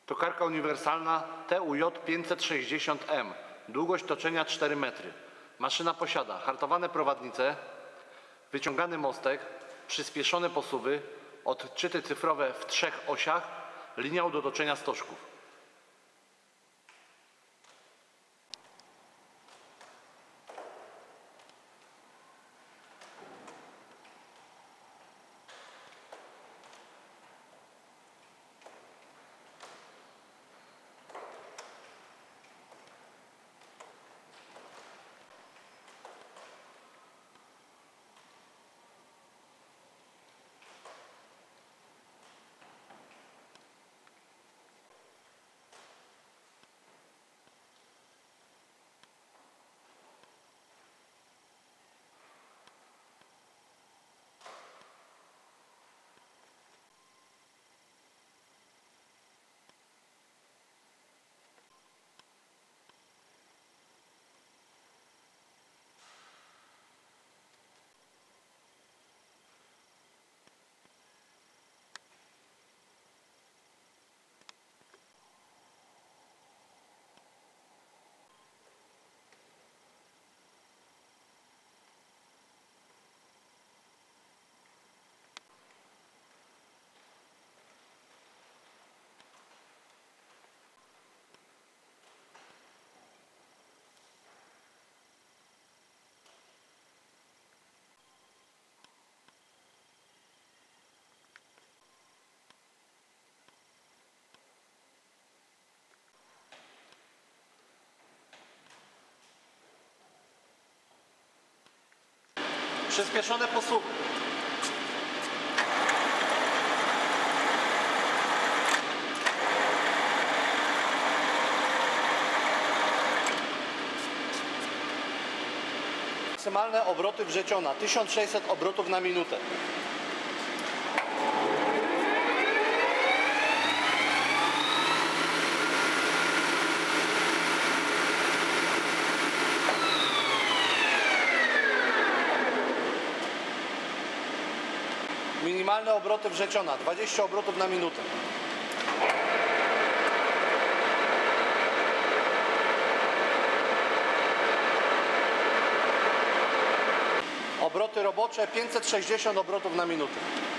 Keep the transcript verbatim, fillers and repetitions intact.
Tokarka uniwersalna T U J pięćset sześćdziesiąt M. Długość toczenia cztery metry. Maszyna posiada hartowane prowadnice, wyciągany mostek, przyspieszone posuwy, odczyty cyfrowe w trzech osiach, liniał do toczenia stożków. Przyspieszone posuwy. Maksymalne obroty wrzeciona tysiąc sześćset obrotów na minutę. Minimalne obroty wrzeciona dwadzieścia obrotów na minutę. Obroty robocze pięćset sześćdziesiąt obrotów na minutę.